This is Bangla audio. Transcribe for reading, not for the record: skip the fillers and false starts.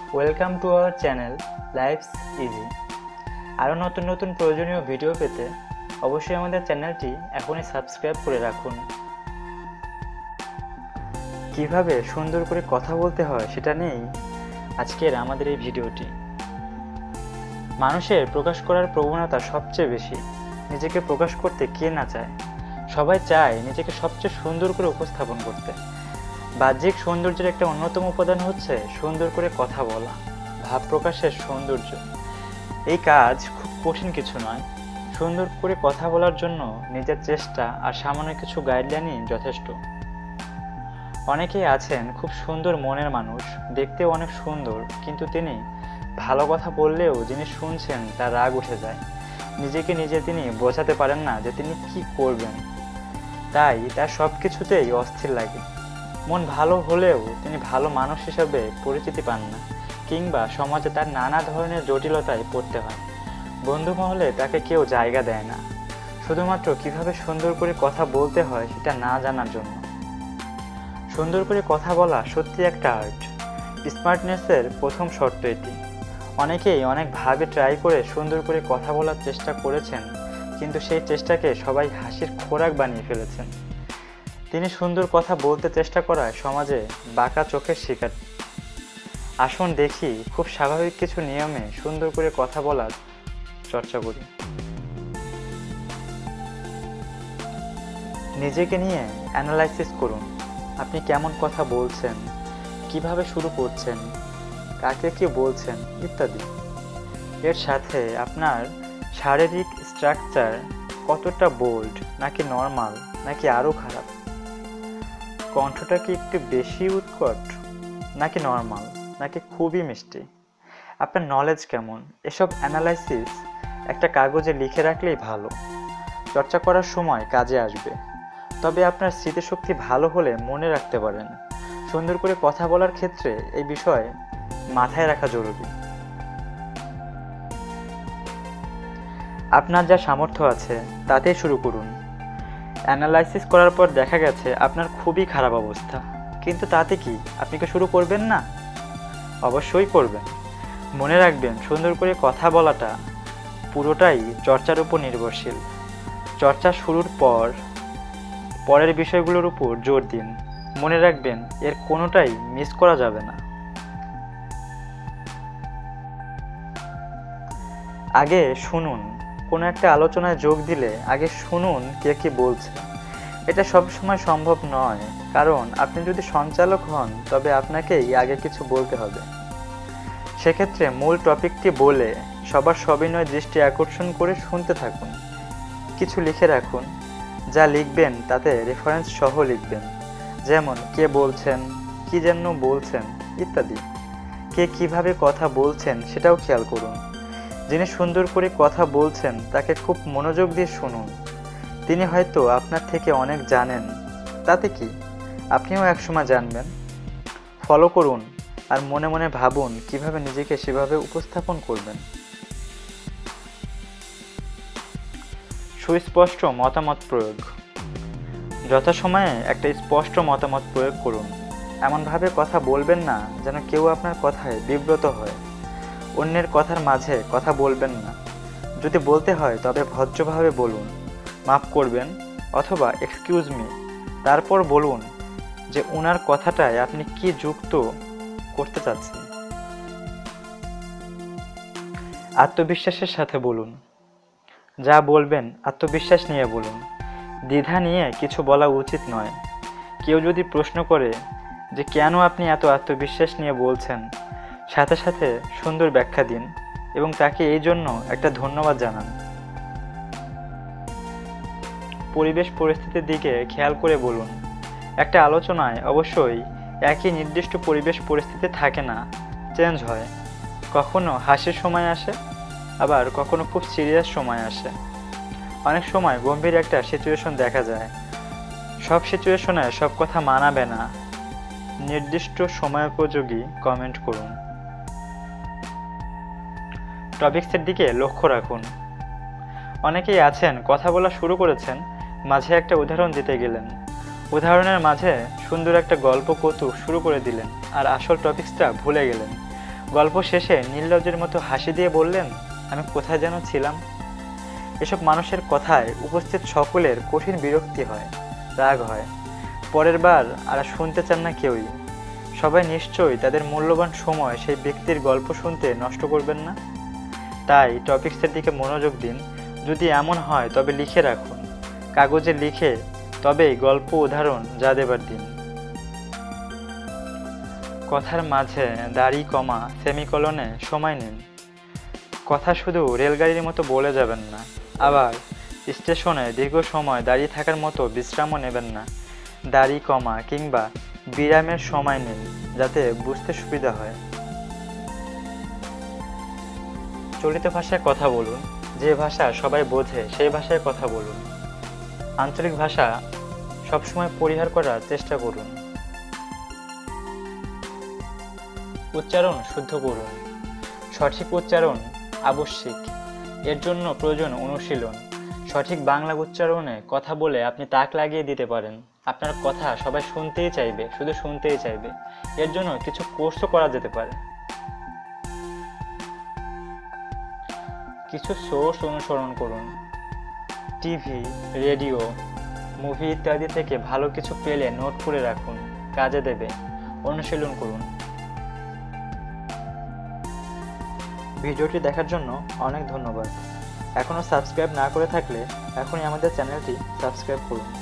Welcome to our channel life's easy. আরও নতুন নতুন প্রয়োজনীয় ভিডিও পেতে অবশ্যই আমাদের চ্যানেলটি এখনই সাবস্ক্রাইব করে রাখুন। কিভাবে সুন্দর করে কথা বলতে হয় সেটা নিয়েই আজকের আমাদের এই ভিডিওটি। মানুষের প্রকাশ করার প্রবণতা সবচেয়ে বেশি। নিজেকে প্রকাশ করতে কে না চায়? সবাই চায় নিজেকে সবচেয়ে সুন্দর করে উপস্থাপন করতে। বাহ্যিক সৌন্দর্যের একটা অন্যতম উপাদান হচ্ছে সুন্দর করে কথা বলা, ভাব প্রকাশের সৌন্দর্য। এই কাজ খুব কঠিন কিছু নয়। সুন্দর করে কথা বলার জন্য নিজের চেষ্টা আর সামান্য কিছু গাইডলাইনই যথেষ্ট। অনেকেই আছেন খুব সুন্দর মনের মানুষ, দেখতেও অনেক সুন্দর, কিন্তু তিনি ভালো কথা বললেও যিনি শুনছেন তার রাগ উঠে যায়। নিজেকে নিজে তিনি বোঝাতে পারেন না যে তিনি কি করবেন, তাই তার সব কিছুতেই অস্থির লাগে। মন ভালো হলেও তিনি ভালো মানুষ হিসাবে পরিচিতি পান না, কিংবা সমাজে তার নানা ধরনের জটিলতায় পড়তে হয়। বন্ধু মহলে তাকে কেউ জায়গা দেয় না, শুধুমাত্র কিভাবে সুন্দর করে কথা বলতে হয় সেটা না জানার জন্য। সুন্দর করে কথা বলা সত্যি একটা আর্ট। স্মার্টনেসের প্রথম শর্ত এটি। অনেকেই অনেকভাবে ট্রাই করে সুন্দর করে কথা বলার চেষ্টা করেছেন, কিন্তু সেই চেষ্টাকে সবাই হাসির খোরাক বানিয়ে ফেলেছেন। তিনি সুন্দর কথা বলতে চেষ্টা করায় সমাজে বাঁকা চোখের শিকার। আসুন দেখি খুব স্বাভাবিক কিছু নিয়মে সুন্দর করে কথা বলার চর্চা করি। নিজেকে নিয়ে অ্যানালাইসিস করুন। আপনি কেমন কথা বলছেন, কিভাবে শুরু করছেন, কাকে কি বলছেন ইত্যাদি। এর সাথে আপনার শারীরিক স্ট্রাকচার কতটা বোল্ড, নাকি নর্মাল, নাকি আরও খারাপ। কণ্ঠটা কি একটু বেশি উৎকট, নাকি নর্মাল, নাকি খুবই মিষ্টি। আপনার নলেজ কেমন, এসব অ্যানালাইসিস একটা কাগজে লিখে রাখলেই ভালো। চর্চা করার সময় কাজে আসবে। তবে আপনার স্মৃতিশক্তি ভালো হলে মনে রাখতে পারেন। সুন্দর করে কথা বলার ক্ষেত্রে এই বিষয় মাথায় রাখা জরুরি। আপনার যা সামর্থ্য আছে তাতেই শুরু করুন। অ্যানালাইসিস করার পর দেখা গেছে আপনার খুবই খারাপ অবস্থা, কিন্তু তাতে কি আপনি কি শুরু করবেন না? অবশ্যই করবেন। মনে রাখবেন, সুন্দর করে কথা বলাটা পুরোটাই চর্চার উপর নির্ভরশীল। চর্চা শুরুর পরের বিষয়গুলোর উপর জোর দিন। মনে রাখবেন, এর কোনোটাই মিস করা যাবে না। আগে শুনুন। কোনো একটা আলোচনায় যোগ দিলে আগে শুনুন কে কি বলছে। এটা সবসময় সম্ভব নয়, কারণ আপনি যদি সঞ্চালক হন তবে আপনাকেই আগে কিছু বলতে হবে। সেক্ষেত্রে মূল টপিকটি বলে সবার সবিনয় দৃষ্টি আকর্ষণ করে শুনতে থাকুন। কিছু লিখে রাখুন। যা লিখবেন তাতে রেফারেন্স সহ লিখবেন, যেমন কে বলছেন, কি যেন বলছেন ইত্যাদি। কে কিভাবে কথা বলছেন সেটাও খেয়াল করুন। যিনি সুন্দর করে কথা বলছেন তাকে খুব মনোযোগ দিয়ে শুনুন। তিনি হয়তো আপনার থেকে অনেক জানেন, তাতে কি, আপনিও একসময় জানবেন। ফলো করুন আর মনে মনে ভাবুন কিভাবে নিজেকে সেভাবে উপস্থাপন করবেন। সুস্পষ্ট মতামত প্রয়োগ। যথাসময়ে একটা স্পষ্ট মতামত প্রয়োগ করুন। এমনভাবে কথা বলবেন না যেন কেউ আপনার কথায় বিব্রত হয়। অন্যের কথার মাঝে কথা বলবেন না। যদি বলতে হয় তবে ভদ্রভাবে বলুন, মাফ করবেন অথবা এক্সকিউজ মি। তারপর বলুন যে ওনার কথাটায় আপনি কি যুক্ত করতে চাচ্ছেন। আত্মবিশ্বাসের সাথে বলুন। যা বলবেন আত্মবিশ্বাস নিয়ে বলুন। দ্বিধা নিয়ে কিছু বলা উচিত নয়। কেউ যদি প্রশ্ন করে যে কেন আপনি এত আত্মবিশ্বাস নিয়ে বলছেন, সাথে সাথে সুন্দর ব্যাখ্যা দিন এবং তাকে এই জন্য একটা ধন্যবাদ জানান। পরিবেশ পরিস্থিতির দিকে খেয়াল করে বলুন। একটা আলোচনায় অবশ্যই একই নির্দিষ্ট পরিবেশ পরিস্থিতি থাকে না, চেঞ্জ হয়। কখনো হাসির সময় আসে, আবার কখনো খুব সিরিয়াস সময় আসে। অনেক সময় গম্ভীর একটা সিচুয়েশন দেখা যায়। সব সিচুয়েশনে সব কথা মানাবে না। নির্দিষ্ট সময়োপযোগী কমেন্ট করুন। টপিকসের দিকে লক্ষ্য রাখুন। অনেকেই আছেন কথা বলা শুরু করেছেন, মাঝে একটা উদাহরণ দিতে গেলেন, উদাহরণের মাঝে সুন্দর একটা গল্প কৌতুক শুরু করে দিলেন আর আসল টপিকসটা ভুলে গেলেন। গল্প শেষে নির্লজ্জের মতো হাসি দিয়ে বললেন, আমি কোথায় যেন ছিলাম। এসব মানুষের কথায় উপস্থিত সকলের কঠিন বিরক্তি হয়, রাগ হয়। পরের বার আর শুনতে চান না কেউই। সবাই নিশ্চয়ই তাদের মূল্যবান সময় সেই ব্যক্তির গল্প শুনতে নষ্ট করবেন না। তাই টপিকসের দিকে মনোযোগ দিন। যদি এমন হয় তবে লিখে রাখুন, কাগজে লিখে, তবেই গল্প উদাহরণ যা দেবার দিন। কথার মাঝে দাড়ি কমা সেমিকলনে সময় নিন। কথা শুধু রেলগাড়ির মতো বলে যাবেন না, আবার স্টেশনে দীর্ঘ সময় দাঁড়িয়ে থাকার মতো বিশ্রামও নেবেন না। দাড়ি কমা কিংবা বিরামের সময় নিন, যাতে বুঝতে সুবিধা হয়। চলিত ভাষায় কথা বলুন, যে ভাষা সবাই বোঝে সেই ভাষায় কথা বলুন। আঞ্চলিক ভাষা সবসময় পরিহার করার চেষ্টা করুন। উচ্চারণ শুদ্ধ করুন। সঠিক উচ্চারণ আবশ্যিক, এর জন্য প্রয়োজন অনুশীলন। সঠিক বাংলা উচ্চারণে কথা বলে আপনি তাক লাগিয়ে দিতে পারেন। আপনার কথা সবাই শুনতেই চাইবে, শুধু শুনতেই চাইবে। এর জন্য কিছু কোর্সও করা যেতে পারে। কিছু সোর্স অনুসরণ করুন। টিভি, রেডিও, মুভি ইত্যাদি থেকে ভালো কিছু পেলে নোট করে রাখুন, কাজে দেবে। অনুশীলন করুন। ভিডিওটি দেখার জন্য অনেক ধন্যবাদ। এখনও সাবস্ক্রাইব না করে থাকলে এখনই আমাদের চ্যানেলটি সাবস্ক্রাইব করুন।